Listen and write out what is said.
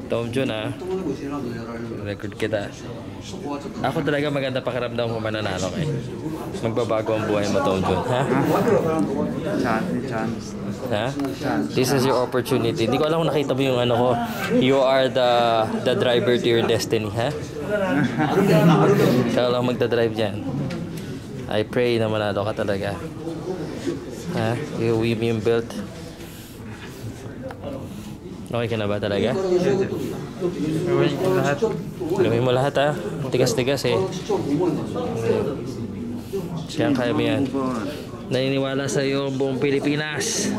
Tom Jun ah. Record kita. Ako talaga maganda pakiramdam kung mananalo eh. Magbabago ang buhay mo, Tom Jun. Ha? Chance. Ha? This is your opportunity. Hindi ko alam kung nakita mo yung ano ko. You are the driver to your destiny, ha? Ikaw lang magdadrive dyan. I pray na manalo ka talaga. Ha? You weave yung belt. Okay ka na ba talaga? Gawin ko lahat. Gawin mo lahat ha. Tigas-tigas eh. Siya kaya mo yan. Naniniwala sa iyo ang buong Pilipinas.